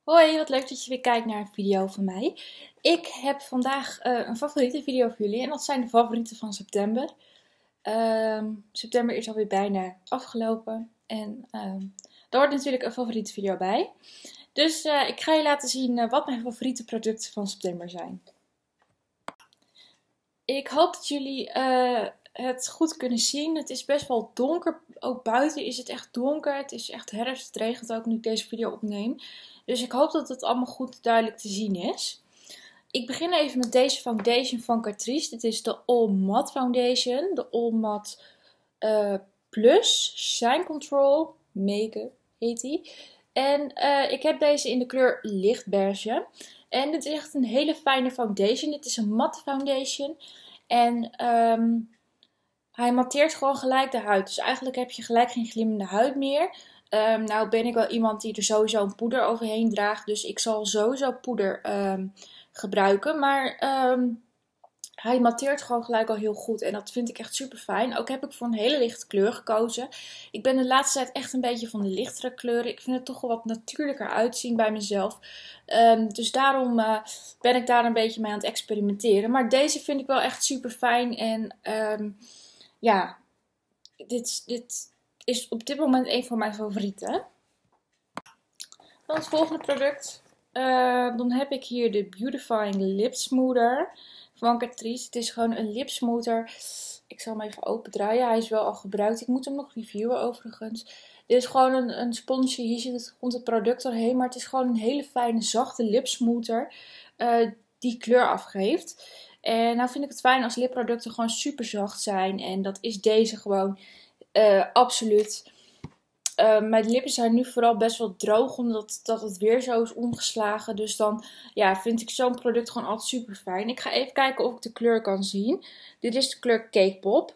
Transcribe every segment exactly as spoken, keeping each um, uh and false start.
Hoi, wat leuk dat je weer kijkt naar een video van mij. Ik heb vandaag uh, een favoriete video voor jullie en dat zijn de favorieten van september. Um, september is alweer bijna afgelopen en um, daar hoort natuurlijk een favoriete video bij. Dus uh, ik ga je laten zien uh, wat mijn favoriete producten van september zijn. Ik hoop dat jullie uh, het goed kunnen zien. Het is best wel donker, ook buiten is het echt donker. Het is echt herfst, het regent ook nu ik deze video opneem. Dus ik hoop dat het allemaal goed duidelijk te zien is. Ik begin even met deze foundation van Catrice. Dit is de All Matte Foundation. De All Matte uh, Plus Shine Control Make-up heet die. En uh, ik heb deze in de kleur lichtbeige. En dit is echt een hele fijne foundation. Dit is een matte foundation. En um, hij matteert gewoon gelijk de huid. Dus eigenlijk heb je gelijk geen glimmende huid meer. Um, nou ben ik wel iemand die er sowieso een poeder overheen draagt. Dus ik zal sowieso poeder um, gebruiken. Maar um, hij matteert gewoon gelijk al heel goed. En dat vind ik echt super fijn. Ook heb ik voor een hele lichte kleur gekozen. Ik ben de laatste tijd echt een beetje van de lichtere kleuren. Ik vind het toch wel wat natuurlijker uitzien bij mezelf. Um, dus daarom uh, ben ik daar een beetje mee aan het experimenteren. Maar deze vind ik wel echt super fijn. En um, ja, dit... dit is op dit moment een van mijn favorieten. Dan het volgende product. Uh, dan heb ik hier de Beautifying Lip Smoother van Catrice. Het is gewoon een lip smoother. Ik zal hem even open draaien. Hij is wel al gebruikt. Ik moet hem nog reviewen overigens. Dit is gewoon een, een sponsje. Hier zit het, komt het product doorheen. Maar het is gewoon een hele fijne zachte lip smoother. Uh, die kleur afgeeft. En nou vind ik het fijn als lipproducten gewoon super zacht zijn. En dat is deze gewoon. Uh, absoluut. Uh, mijn lippen zijn nu vooral best wel droog, omdat dat het weer zo is omgeslagen. Dus dan ja, vind ik zo'n product gewoon altijd super fijn. Ik ga even kijken of ik de kleur kan zien. Dit is de kleur Cake Pop.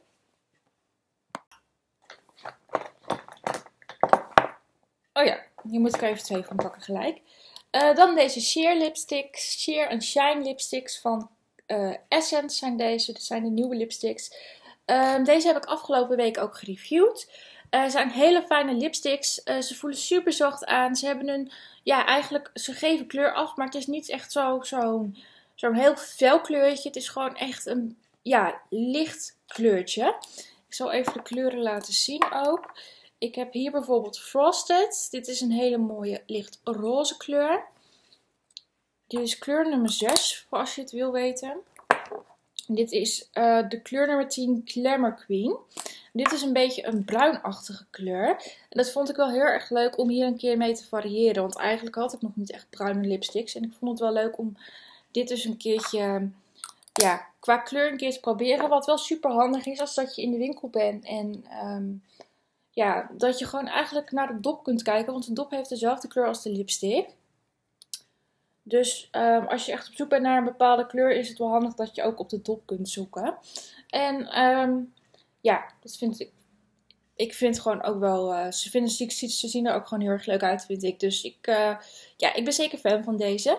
Oh ja, hier moet ik even twee van pakken gelijk. Uh, dan deze Sheer lipsticks. Sheer en Shine lipsticks van uh, Essence zijn deze. Dit zijn de nieuwe lipsticks. Uh, deze heb ik afgelopen week ook gereviewd. Uh, ze zijn hele fijne lipsticks. Uh, ze voelen super zacht aan. Ze hebben een, ja eigenlijk, ze geven kleur af, maar het is niet echt zo'n zo, zo heel fel kleurtje. Het is gewoon echt een, ja, licht kleurtje. Ik zal even de kleuren laten zien ook. Ik heb hier bijvoorbeeld Frosted. Dit is een hele mooie licht roze kleur. Dit is kleur nummer zes, voor als je het wil weten. Dit is uh, de kleur nummer tien Glamour Queen. Dit is een beetje een bruinachtige kleur. En dat vond ik wel heel erg leuk om hier een keer mee te variëren. Want eigenlijk had ik nog niet echt bruine lipsticks. En ik vond het wel leuk om dit dus een keertje, ja, qua kleur een keer te proberen. Wat wel super handig is als dat je in de winkel bent. En um, ja, dat je gewoon eigenlijk naar de dop kunt kijken. Want de dop heeft dezelfde kleur als de lipstick. Dus um, als je echt op zoek bent naar een bepaalde kleur, is het wel handig dat je ook op de dop kunt zoeken. En um, ja, dat vind ik. Ik vind gewoon ook wel. Uh, ze, vinden, ze, ze zien er ook gewoon heel erg leuk uit, vind ik. Dus ik, uh, ja, ik ben zeker fan van deze.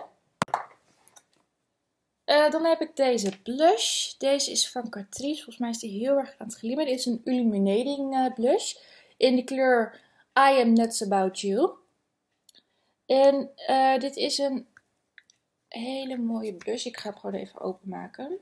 Uh, dan heb ik deze blush. Deze is van Catrice. Volgens mij is die heel erg aan het glimmen. Dit is een illuminating uh, blush. In de kleur I Am Nuts About You. En uh, dit is een hele mooie blush. Ik ga hem gewoon even openmaken.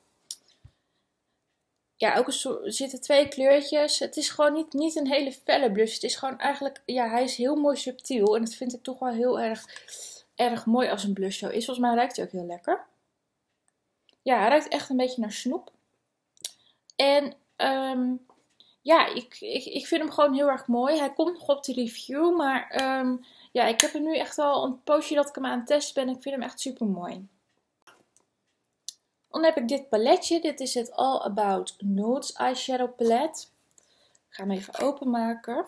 Ja, ook een soort, er zitten twee kleurtjes. Het is gewoon niet, niet een hele felle blush. Het is gewoon eigenlijk, ja, hij is heel mooi subtiel. En dat vind ik toch wel heel erg, erg mooi als een blush zo is. Volgens mij ruikt hij ook heel lekker. Ja, hij ruikt echt een beetje naar snoep. En um, ja, ik, ik, ik vind hem gewoon heel erg mooi. Hij komt nog op de review, maar um, ja, ik heb er nu echt al een poosje dat ik hem aan het testen ben. Ik vind hem echt super mooi. Dan heb ik dit paletje. Dit is het All About Nudes Eyeshadow Palette. Ik ga hem even openmaken.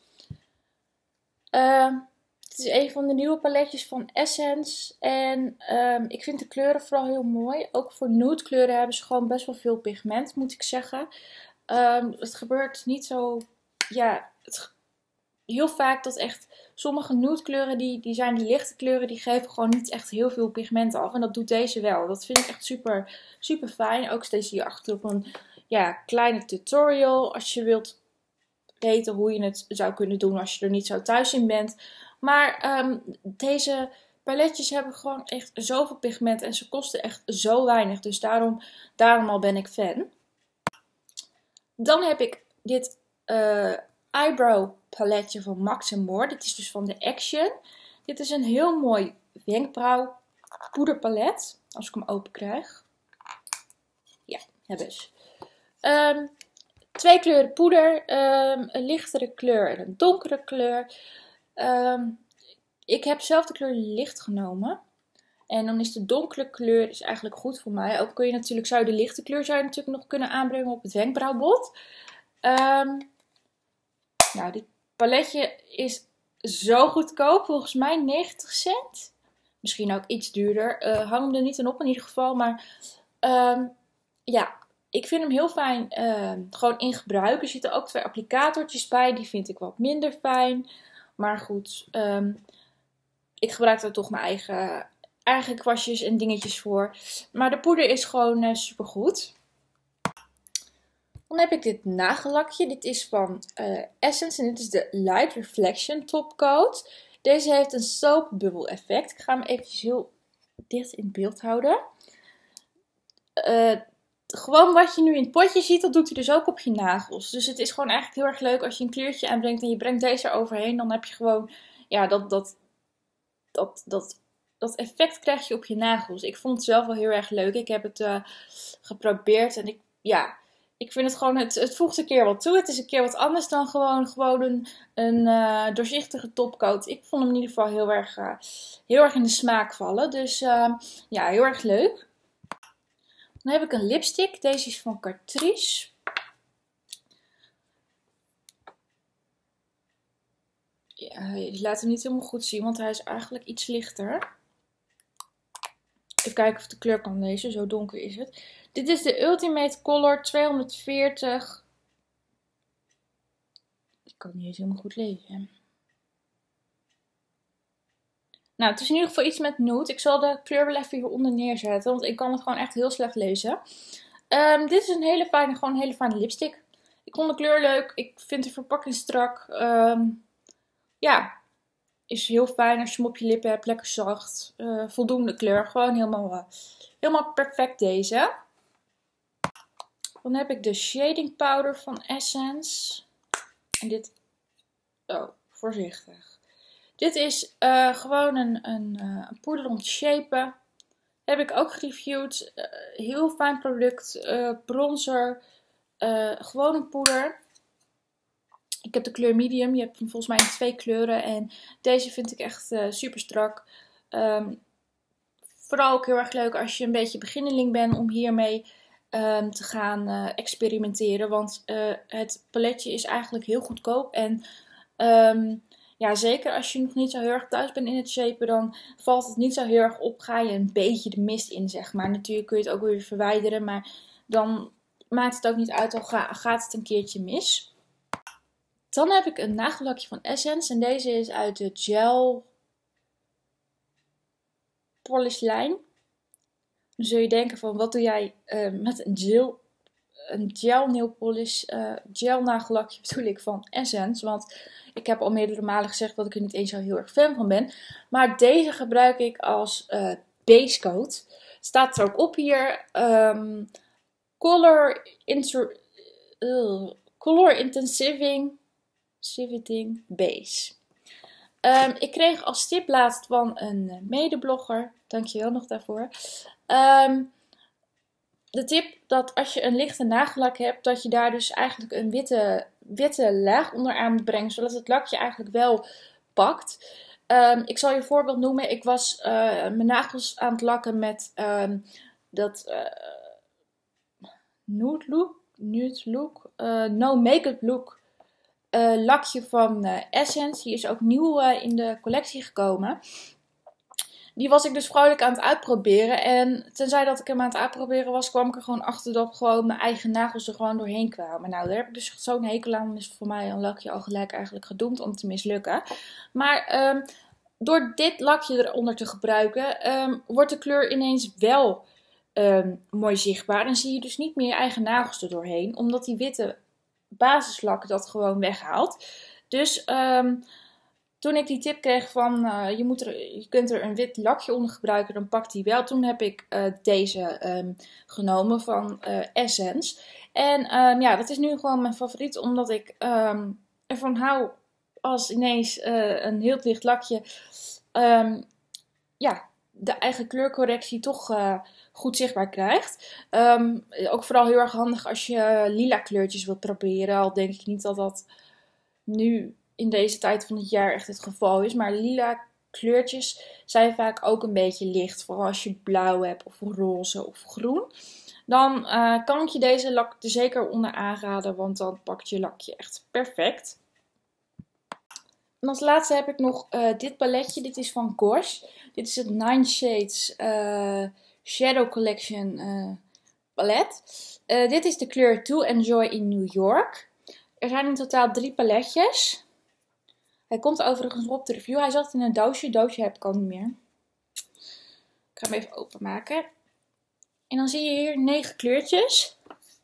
Uh, het is een van de nieuwe paletjes van Essence. En um, ik vind de kleuren vooral heel mooi. Ook voor nude kleuren hebben ze gewoon best wel veel pigment, moet ik zeggen. Um, het gebeurt niet zo, ja, het, heel vaak dat echt sommige nude kleuren, die, die zijn die lichte kleuren, die geven gewoon niet echt heel veel pigment af. En dat doet deze wel. Dat vind ik echt super, super fijn. Ook steeds hier achter op een, ja, kleine tutorial. Als je wilt weten hoe je het zou kunnen doen als je er niet zo thuis in bent. Maar um, deze paletjes hebben gewoon echt zoveel pigment en ze kosten echt zo weinig. Dus daarom, daarom al ben ik fan. Dan heb ik dit uh, eyebrow paletje van Max en More. Dit is dus van de Action. Dit is een heel mooi wenkbrauw poederpalet. Als ik hem open krijg. Ja, hebben ze. Um, twee kleuren poeder. Um, een lichtere kleur en een donkere kleur. Um, ik heb zelf de kleur licht genomen. En dan is de donkere kleur is eigenlijk goed voor mij. Ook kun je natuurlijk, zou je de lichte kleur zou je natuurlijk nog kunnen aanbrengen op het wenkbrauwbot. Um, nou, dit paletje is zo goedkoop. Volgens mij negentig cent. Misschien ook iets duurder. Uh, hang hem er niet aan op in ieder geval. Maar um, ja, ik vind hem heel fijn uh, gewoon in gebruik. Er zitten ook twee applicatortjes bij. Die vind ik wat minder fijn. Maar goed, um, ik gebruik er toch mijn eigen... eigen kwastjes en dingetjes voor. Maar de poeder is gewoon uh, super goed. Dan heb ik dit nagellakje. Dit is van uh, Essence. En dit is de Light Reflection Top Coat. Deze heeft een soap bubble effect. Ik ga hem eventjes heel dicht in beeld houden. Uh, gewoon wat je nu in het potje ziet, dat doet hij dus ook op je nagels. Dus het is gewoon eigenlijk heel erg leuk als je een kleurtje aanbrengt en je brengt deze eroverheen. Dan heb je gewoon, ja, dat... dat, dat, dat Dat effect krijg je op je nagels. Ik vond het zelf wel heel erg leuk. Ik heb het uh, geprobeerd. En ik, ja, ik vind het gewoon, het, het voegt een keer wat toe. Het is een keer wat anders dan gewoon, gewoon een, een uh, doorzichtige topcoat. Ik vond hem in ieder geval heel erg, uh, heel erg in de smaak vallen. Dus uh, ja, heel erg leuk. Dan heb ik een lipstick. Deze is van Catrice. Ja, je laat hem niet helemaal goed zien, want hij is eigenlijk iets lichter. Even kijken of de kleur kan lezen, zo donker is het. Dit is de Ultimate Color tweehonderdveertig. Ik kan het niet eens helemaal goed lezen. Nou, het is in ieder geval iets met nude. Ik zal de kleur wel even hieronder neerzetten, want ik kan het gewoon echt heel slecht lezen. Um, dit is een hele fijne, gewoon een hele fijne lipstick. Ik vond de kleur leuk. Ik vind de verpakking strak. Um, ja, is heel fijn als je hem op je lippen hebt. Lekker zacht. Uh, voldoende kleur. Gewoon helemaal, uh, helemaal perfect deze. Dan heb ik de shading powder van Essence. En dit... Oh, voorzichtig. Dit is uh, gewoon een, een, uh, een poeder om te shapen. Heb ik ook gereviewd. Uh, heel fijn product. Uh, bronzer. Uh, gewoon een poeder. Ik heb de kleur medium. Je hebt hem volgens mij in twee kleuren. En deze vind ik echt uh, super strak. Um, vooral ook heel erg leuk als je een beetje beginneling bent om hiermee um, te gaan uh, experimenteren. Want uh, het paletje is eigenlijk heel goedkoop. En um, ja, zeker als je nog niet zo heel erg thuis bent in het shapen, dan valt het niet zo heel erg op. Ga je een beetje de mist in, zeg maar. Natuurlijk kun je het ook weer verwijderen. Maar dan maakt het ook niet uit, al ga, gaat het een keertje mis. Dan heb ik een nagellakje van Essence. En deze is uit de Gel Polish lijn. Dan zul je denken van, wat doe jij uh, met een gel, een gel nail polish, uh, gel nagellakje bedoel ik van Essence. Want ik heb al meerdere malen gezegd dat ik er niet eens zo heel erg fan van ben. Maar deze gebruik ik als uh, base coat. Staat er ook op hier. Um, color, inter, uh, color Intensiving Civiting Base. Um, ik kreeg als tip laatst van een medeblogger. Dankjewel nog daarvoor. Um, de tip dat als je een lichte nagellak hebt, dat je daar dus eigenlijk een witte, witte laag onderaan moet brengen. Zodat het lakje eigenlijk wel pakt. Um, ik zal je een voorbeeld noemen. Ik was uh, mijn nagels aan het lakken met um, dat uh, nude look, nude look, uh, no make-up look. Uh, lakje van uh, Essence. Die is ook nieuw uh, in de collectie gekomen. Die was ik dus vrolijk aan het uitproberen. En tenzij dat ik hem aan het uitproberen was, kwam ik er gewoon achter dat gewoon mijn eigen nagels er gewoon doorheen kwamen. Nou, daar heb ik dus zo'n hekel aan. Dan is voor mij een lakje al gelijk eigenlijk gedoemd om te mislukken. Maar um, door dit lakje eronder te gebruiken, um, wordt de kleur ineens wel um, mooi zichtbaar. En zie je dus niet meer je eigen nagels er doorheen. Omdat die witte basislak dat gewoon weghaalt. Dus um, toen ik die tip kreeg van uh, je, moet er, je kunt er een wit lakje onder gebruiken, dan pakt die wel. Toen heb ik uh, deze um, genomen van uh, Essence. En um, ja, dat is nu gewoon mijn favoriet, omdat ik um, ervan hou als ineens uh, een heel licht lakje um, ja, de eigen kleurcorrectie toch uh, goed zichtbaar krijgt. Um, ook vooral heel erg handig als je lila kleurtjes wilt proberen. Al denk ik niet dat dat nu in deze tijd van het jaar echt het geval is. Maar lila kleurtjes zijn vaak ook een beetje licht. Vooral als je blauw hebt of roze of groen. Dan uh, kan ik je deze lak er zeker onder aanraden. Want dan pakt je lakje echt perfect. En als laatste heb ik nog uh, dit paletje. Dit is van Gosh. Dit is het Nine Shades uh, Shadow Collection uh, palet. Uh, dit is de kleur To Enjoy in New York. Er zijn in totaal drie paletjes. Hij komt overigens op de review. Hij zat in een doosje. Doosje heb ik al niet meer. Ik ga hem even openmaken. En dan zie je hier negen kleurtjes.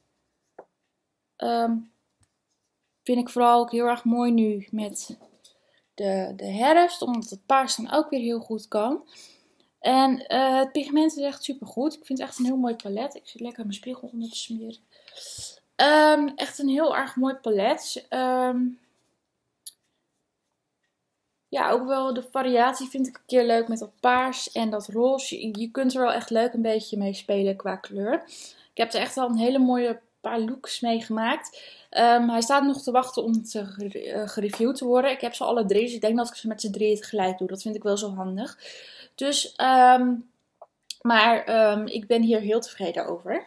Um, vind ik vooral ook heel erg mooi nu met de, de herfst. Omdat het paars dan ook weer heel goed kan. En uh, het pigment is echt super goed. Ik vind het echt een heel mooi palet. Ik zit lekker mijn spiegel onder te smeren. Um, echt een heel erg mooi palet. Um, ja, ook wel de variatie vind ik een keer leuk met dat paars en dat roze. Je, je kunt er wel echt leuk een beetje mee spelen qua kleur. Ik heb er echt wel een hele mooie paar looks mee gemaakt. Um, hij staat nog te wachten om te uh, gereviewd te worden. Ik heb ze alle drie, dus ik denk dat ik ze met z'n drieën tegelijk doe. Dat vind ik wel zo handig. Dus, um, maar um, ik ben hier heel tevreden over.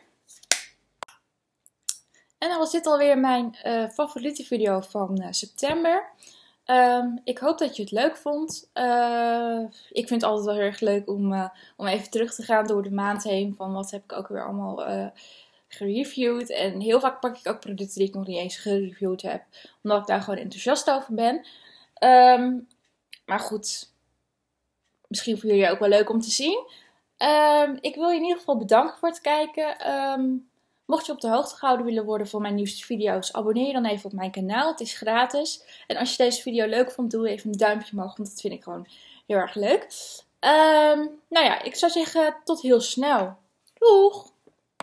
En dan was dit alweer mijn uh, favoriete video van uh, september. Um, ik hoop dat je het leuk vond. Uh, ik vind het altijd wel heel erg leuk om, uh, om even terug te gaan door de maand heen. Van wat heb ik ook weer allemaal uh, gereviewd. En heel vaak pak ik ook producten die ik nog niet eens gereviewd heb. Omdat ik daar gewoon enthousiast over ben. Um, maar goed, misschien voor jullie ook wel leuk om te zien. Um, ik wil je in ieder geval bedanken voor het kijken. Um, Mocht je op de hoogte gehouden willen worden van mijn nieuwste video's, abonneer je dan even op mijn kanaal. Het is gratis. En als je deze video leuk vond, doe even een duimpje omhoog, want dat vind ik gewoon heel erg leuk. Um, nou ja, ik zou zeggen tot heel snel. Doeg!